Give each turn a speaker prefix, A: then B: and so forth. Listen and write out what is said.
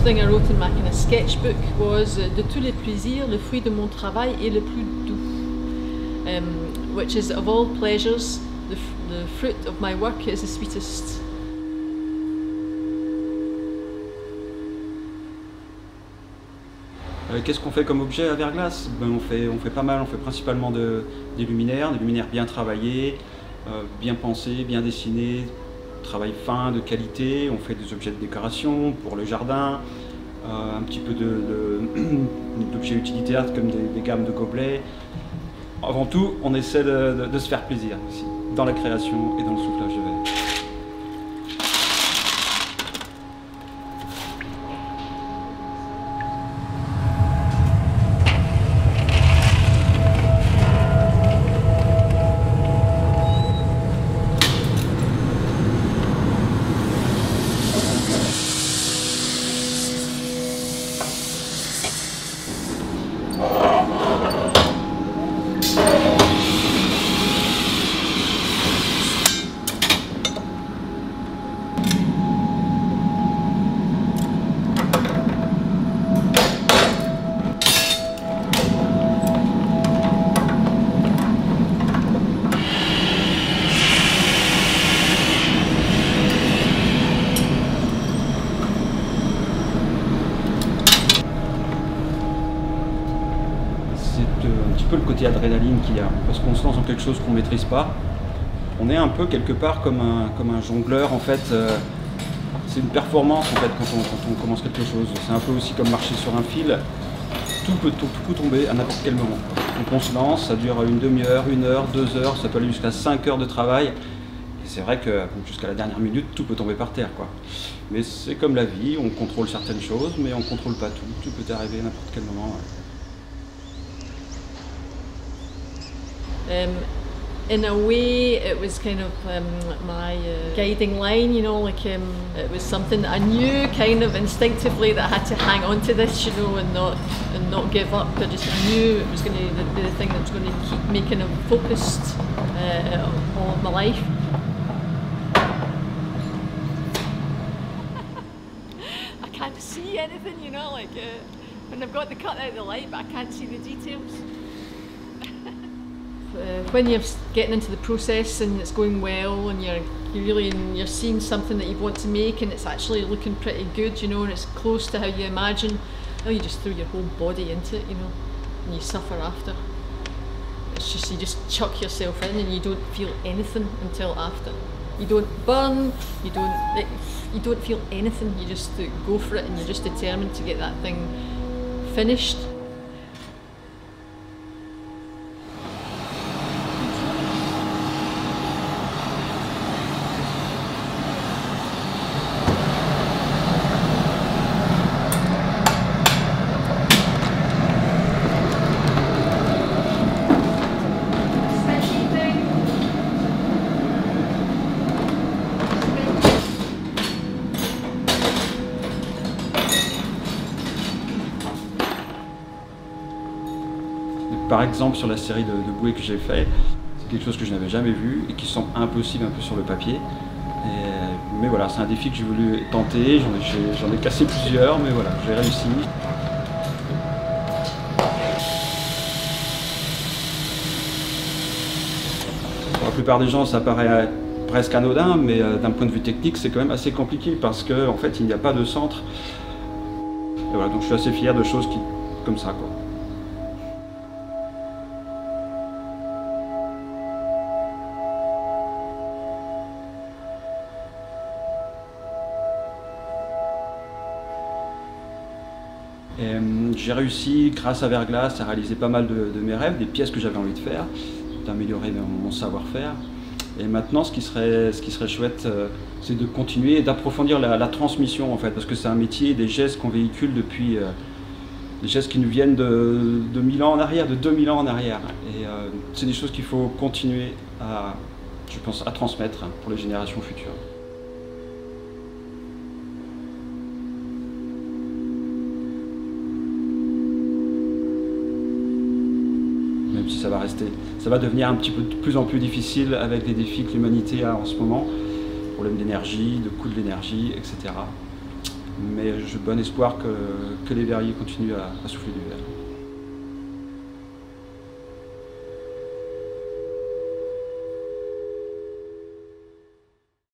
A: thing I wrote in my kind of sketchbook was de tous les plaisirs, le fruit de mon travail est le plus doux, which is of all pleasures, the fruit of my work is the sweetest.
B: Qu'est-ce qu'on fait comme objet à Verglas? On fait pas mal, on fait principalement des luminaires bien travaillés, bien pensés, bien dessinés, travail fin, de qualité. On fait des objets de décoration pour le jardin, un petit peu d'objets utilitaires comme des gammes de gobelets. Avant tout, on essaie de se faire plaisir aussi, dans la création et dans le soufflage de verre. Un peu le côté adrénaline qu'il y a, parce qu'on se lance dans quelque chose qu'on ne maîtrise pas. On est un peu quelque part comme un jongleur en fait. C'est une performance en fait quand on commence quelque chose. C'est un peu aussi comme marcher sur un fil. Tout peut tomber à n'importe quel moment. Donc on se lance, ça dure une demi-heure, 1 heure, 2 heures, ça peut aller jusqu'à 5 heures de travail. Et c'est vrai que jusqu'à la dernière minute, tout peut tomber par terre, quoi. Mais c'est comme la vie, on contrôle certaines choses, mais on ne contrôle pas tout. Tout peut arriver à n'importe quel moment. Ouais.
A: In a way, it was kind of my guiding line, you know, like it was something that I knew kind of instinctively that I had to hang on to this, you know, and not give up. I just knew it was going to be the thing that was going to keep me kind of focused all of my life. I can't see anything, you know, like when I've got the cut out of the light, but I can't see the details. When you're getting into the process and it's going well and you're seeing something that you want to make and it's actually looking pretty good, you know, and it's close to how you imagine, well, you just throw your whole body into it, you know, and you suffer after. It's just, you just chuck yourself in and you don't feel anything until after. You don't burn, you don't feel anything, you just go for it and you're just determined to get that thing finished.
B: Par exemple, sur la série de bouées que j'ai fait, c'est quelque chose que je n'avais jamais vu et qui semble impossible un peu sur le papier. Mais voilà, c'est un défi que j'ai voulu tenter, j'en ai cassé plusieurs, mais voilà, j'ai réussi. Pour la plupart des gens, ça paraît presque anodin, mais d'un point de vue technique, c'est quand même assez compliqué parce qu'en fait, il n'y a pas de centre. Et voilà, donc je suis assez fier de choses comme ça, quoi. J'ai réussi, grâce à Verglas, à réaliser pas mal de mes rêves, des pièces que j'avais envie de faire, d'améliorer mon savoir-faire. Et maintenant, ce qui serait chouette, c'est de continuer et d'approfondir la transmission, en fait, parce que c'est un métier, des gestes qu'on véhicule depuis, des gestes qui nous viennent de 1000 ans en arrière, de 2000 ans en arrière. Et c'est des choses qu'il faut continuer à, je pense, à transmettre pour les générations futures. Même si ça va devenir un petit peu de plus en plus difficile avec les défis que l'humanité a en ce moment, problème d'énergie, de coût de l'énergie, etc. Mais j'ai bon espoir que les verriers continuent à souffler du verre.